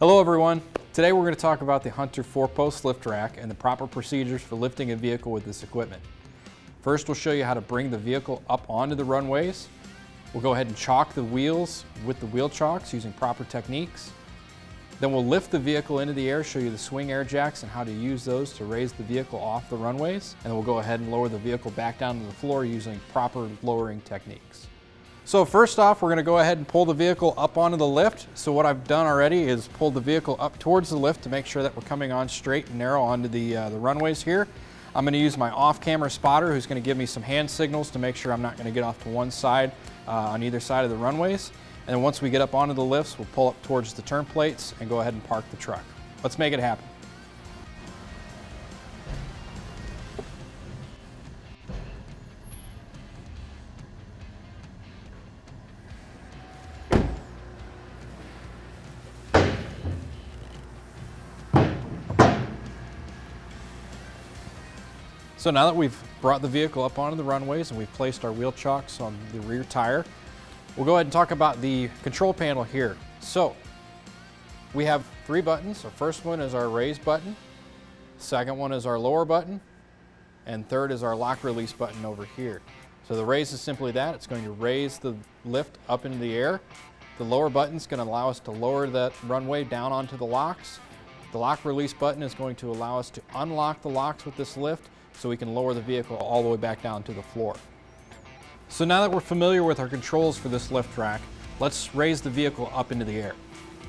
Hello everyone. Today we're going to talk about the Hunter 4-post lift rack and the proper procedures for lifting a vehicle with this equipment. First, we'll show you how to bring the vehicle up onto the runways. We'll go ahead and chalk the wheels with the wheel chocks using proper techniques. Then we'll lift the vehicle into the air, show you the swing air jacks and how to use those to raise the vehicle off the runways. And then we'll go ahead and lower the vehicle back down to the floor using proper lowering techniques. So first off, we're going to go ahead and pull the vehicle up onto the lift. So what I've done already is pull the vehicle up towards the lift to make sure that we're coming on straight and narrow onto the runways here. I'm going to use my off-camera spotter who's going to give me some hand signals to make sure I'm not going to get off to one side on either side of the runways. And then once we get up onto the lifts, we'll pull up towards the turn plates and go ahead and park the truck. Let's make it happen. So now that we've brought the vehicle up onto the runways and we've placed our wheel chocks on the rear tire, we'll go ahead and talk about the control panel here. So we have 3 buttons. The first one is our raise button, second one is our lower button, and third is our lock release button over here. So the raise is simply that. It's going to raise the lift up into the air. The lower button is going to allow us to lower that runway down onto the locks. The lock release button is going to allow us to unlock the locks with this lift so we can lower the vehicle all the way back down to the floor. So now that we're familiar with our controls for this lift rack, let's raise the vehicle up into the air.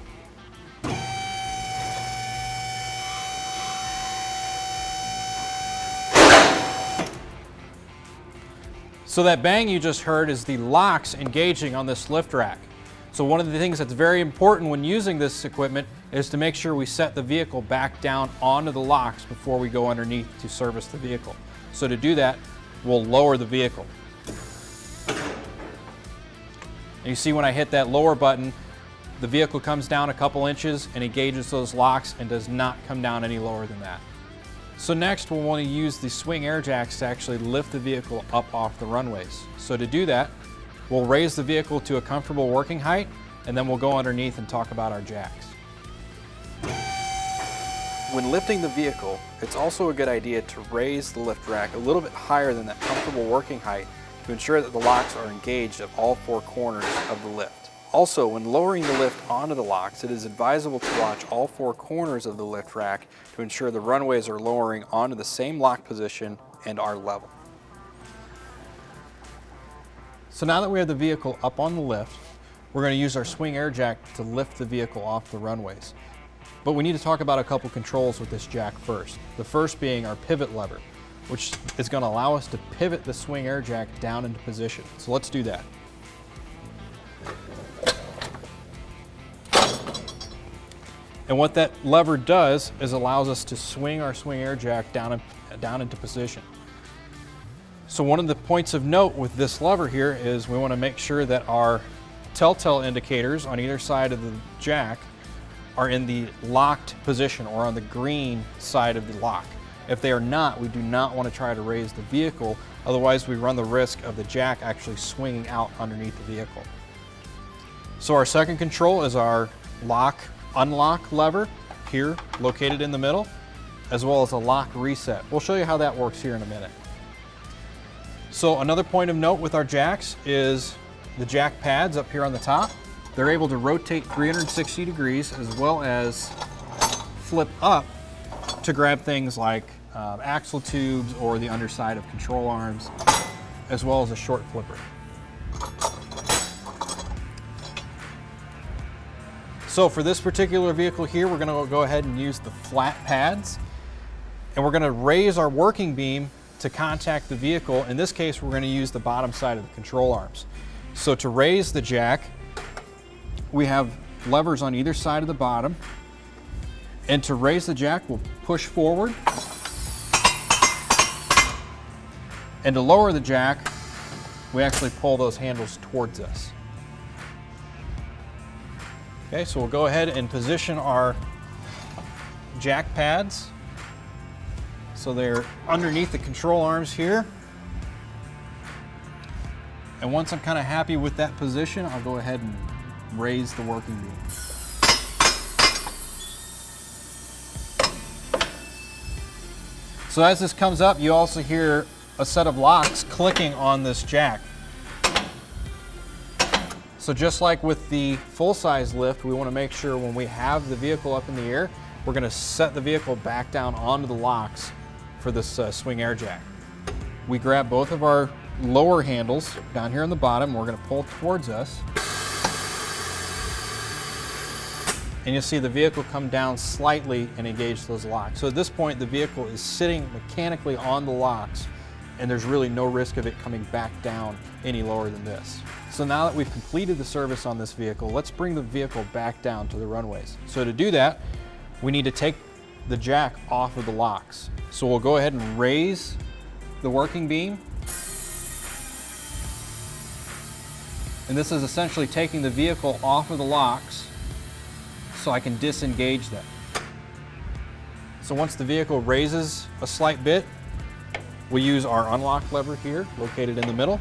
So that bang you just heard is the locks engaging on this lift rack. So one of the things that's very important when using this equipment is to make sure we set the vehicle back down onto the locks before we go underneath to service the vehicle. So to do that, we'll lower the vehicle. And you see when I hit that lower button, the vehicle comes down a couple inches and engages those locks and does not come down any lower than that. So next we'll want to use the swing air jacks to actually lift the vehicle up off the runways. So to do that, we'll raise the vehicle to a comfortable working height and then we'll go underneath and talk about our jacks. When lifting the vehicle, it's also a good idea to raise the lift rack a little bit higher than that comfortable working height to ensure that the locks are engaged at all 4 corners of the lift. Also, when lowering the lift onto the locks, it is advisable to watch all 4 corners of the lift rack to ensure the runways are lowering onto the same lock position and are level. So now that we have the vehicle up on the lift, we're going to use our swing air jack to lift the vehicle off the runways. But we need to talk about a couple controls with this jack first. The first being our pivot lever, which is going to allow us to pivot the swing air jack down into position. So let's do that. And what that lever does is allows us to swing our swing air jack down into position. So one of the points of note with this lever here is we want to make sure that our telltale indicators on either side of the jack are in the locked position or on the green side of the lock. If they are not, we do not want to try to raise the vehicle, otherwise we run the risk of the jack actually swinging out underneath the vehicle. So our second control is our lock-unlock lever here located in the middle, as well as a lock reset. We'll show you how that works here in a minute. So another point of note with our jacks is the jack pads up here on the top. They're able to rotate 360 degrees as well as flip up to grab things like axle tubes or the underside of control arms, as well as a short flipper. So for this particular vehicle here, we're going to go ahead and use the flat pads, and we're going to raise our working beam to contact the vehicle. In this case, we're going to use the bottom side of the control arms. So to raise the jack, we have levers on either side of the bottom, and to raise the jack, we'll push forward, and to lower the jack, we actually pull those handles towards us. Okay, so we'll go ahead and position our jack pads so they're underneath the control arms here. And once I'm kind of happy with that position, I'll go ahead and raise the working beam. So as this comes up, you also hear a set of locks clicking on this jack. So just like with the full-size lift, we want to make sure when we have the vehicle up in the air, we're going to set the vehicle back down onto the locks for this swing air jack. We grab both of our lower handles down here on the bottom. We're going to pull towards us. And you'll see the vehicle come down slightly and engage those locks. So at this point, the vehicle is sitting mechanically on the locks, and there's really no risk of it coming back down any lower than this. So now that we've completed the service on this vehicle, let's bring the vehicle back down to the runways. So to do that, we need to take the jack off of the locks. So we'll go ahead and raise the working beam. And this is essentially taking the vehicle off of the locks so I can disengage them. So once the vehicle raises a slight bit, we use our unlock lever here, located in the middle.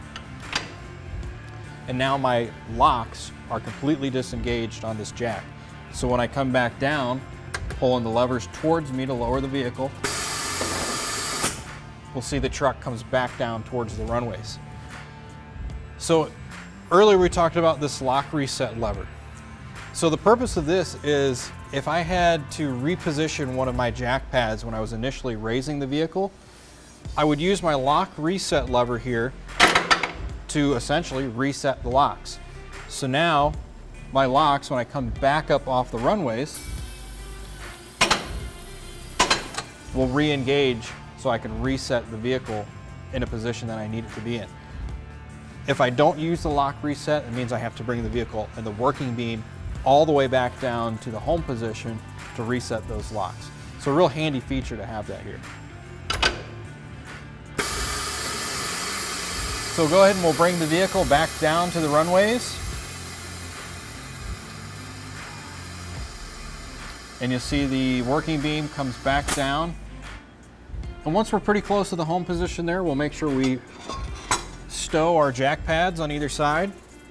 And now my locks are completely disengaged on this jack. So when I come back down, pulling the levers towards me to lower the vehicle, we'll see the truck comes back down towards the runways. So earlier we talked about this lock reset lever. So the purpose of this is if I had to reposition one of my jack pads when I was initially raising the vehicle, I would use my lock reset lever here to essentially reset the locks. So now my locks, when I come back up off the runways, will re-engage so I can reset the vehicle in a position that I need it to be in. If I don't use the lock reset, it means I have to bring the vehicle and the working beam all the way back down to the home position to reset those locks. So a real handy feature to have that here. So go ahead and we'll bring the vehicle back down to the runways. And you'll see the working beam comes back down. And once we're pretty close to the home position there, we'll make sure we stow our jack pads on either side.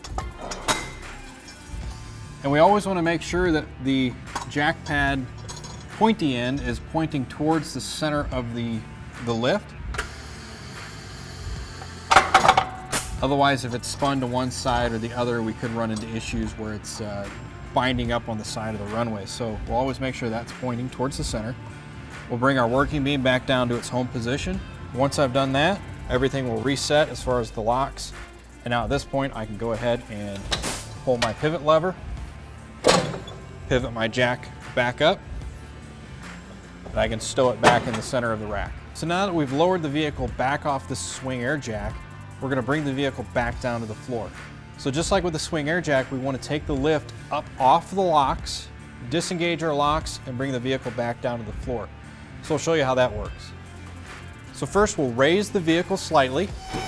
And we always want to make sure that the jack pad pointy end is pointing towards the center of the lift. Otherwise, if it's spun to one side or the other, we could run into issues where it's binding up on the side of the runway. So we'll always make sure that's pointing towards the center. We'll bring our working beam back down to its home position. Once I've done that, everything will reset as far as the locks. And now at this point, I can go ahead and pull my pivot lever, pivot my jack back up, and I can stow it back in the center of the rack. So now that we've lowered the vehicle back off the swing air jack, we're going to bring the vehicle back down to the floor. So just like with the swing air jack, we want to take the lift up off the locks, disengage our locks, and bring the vehicle back down to the floor. So I'll show you how that works. So first we'll raise the vehicle slightly.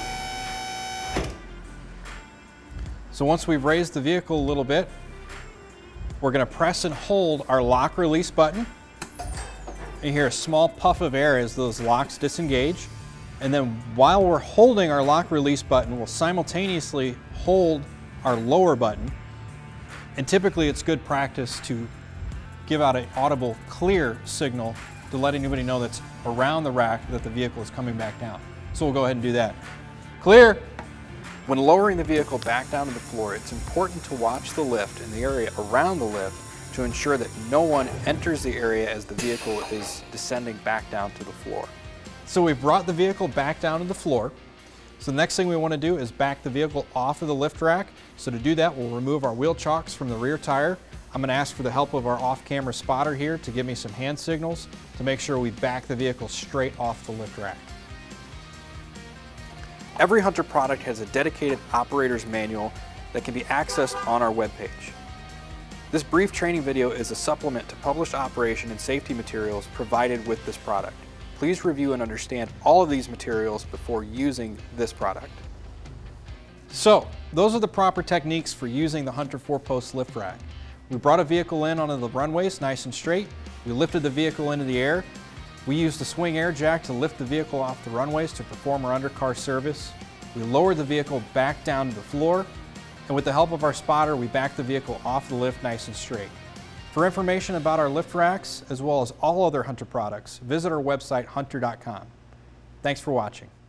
So once we've raised the vehicle a little bit, we're going to press and hold our lock release button. And you hear a small puff of air as those locks disengage. And then while we're holding our lock release button, we'll simultaneously hold our lower button. And typically it's good practice to give out an audible clear signal to let anybody know that's around the rack that the vehicle is coming back down. So we'll go ahead and do that. Clear! When lowering the vehicle back down to the floor, it's important to watch the lift and the area around the lift to ensure that no one enters the area as the vehicle is descending back down to the floor. So we've brought the vehicle back down to the floor. So the next thing we want to do is back the vehicle off of the lift rack. So to do that, we'll remove our wheel chocks from the rear tire. I'm going to ask for the help of our off-camera spotter here to give me some hand signals to make sure we back the vehicle straight off the lift rack. Every Hunter product has a dedicated operator's manual that can be accessed on our webpage. This brief training video is a supplement to published operation and safety materials provided with this product. Please review and understand all of these materials before using this product. So, those are the proper techniques for using the Hunter 4-post lift rack. We brought a vehicle in onto the runways nice and straight. We lifted the vehicle into the air. We used the swing air jack to lift the vehicle off the runways to perform our undercar service. We lowered the vehicle back down to the floor. And with the help of our spotter, we backed the vehicle off the lift nice and straight. For information about our lift racks, as well as all other Hunter products, visit our website, hunter.com. Thanks for watching.